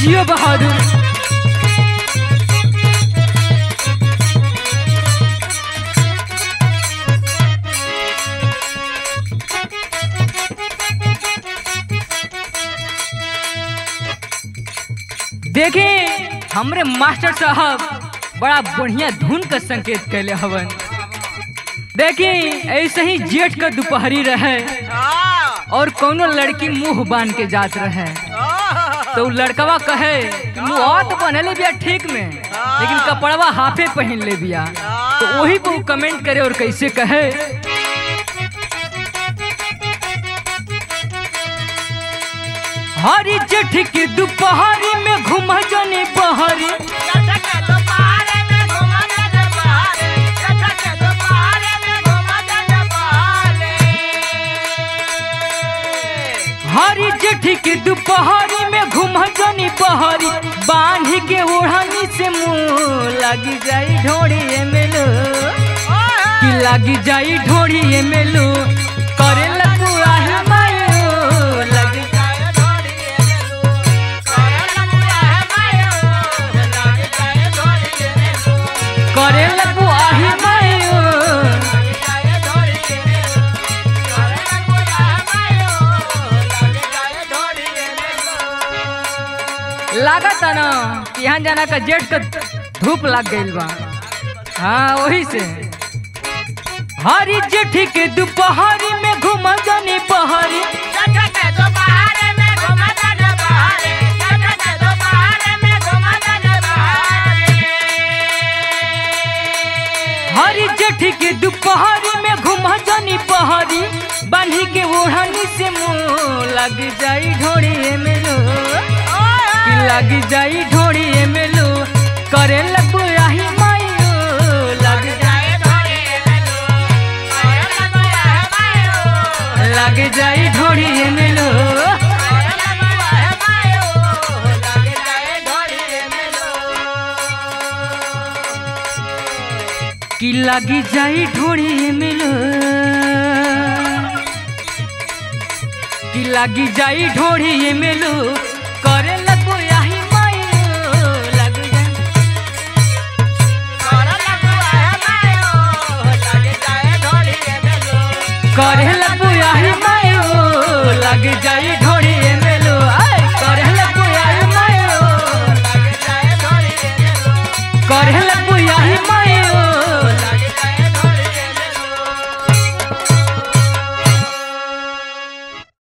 जियो बहादुर। देखें हमरे मास्टर साहब बड़ा बढ़िया धुन का संकेत कैले हवन। देखिए ऐसे ही जेठ का दोपहरी रहे और कोनो लड़की मुंह बांध के जात रहे तो लड़कवा कहे कि मुँह तो बनले बिया ठीक में लेकिन कपड़वा हाफे पहन ले बिया। तो वही पर कमेंट करे और कैसे कहे, हरी जेठ की दोपहरी में घुमा जाने बहरी, हरी जेठ की दोपहरी में घुमा जानी बहरी, बांध के ओढ़नी से मुँह लगी जाई ढोड़ी मेलो कि लगी जाई ढोड़ी मेलो करे लगू आहे मायो लगी जाई ढोड़ी मेलो करे लगू आहे मायो लागत ना यहाँ जाना का जेठ का धूप लग गई बा। हाँ वही से हरी जेठ के दोपहरी में घुमा जाने बहरी, हरी जेठ के दोपहरी में घुमा जानी बहरी, बांधी के ओढ़नी से मुँह लग जाई ढोड़ी मेलो लगी जाई ढोड़ी मेलो करे लगू आही मायो लग जाई ढोड़ी मेलो लग जाई ढोड़ी मेलो कि लगी जाई ढोड़ी मेलो कि लगी जाई ढोड़ी मेलो करे लगू आही मायो लग जाई करे लगू आही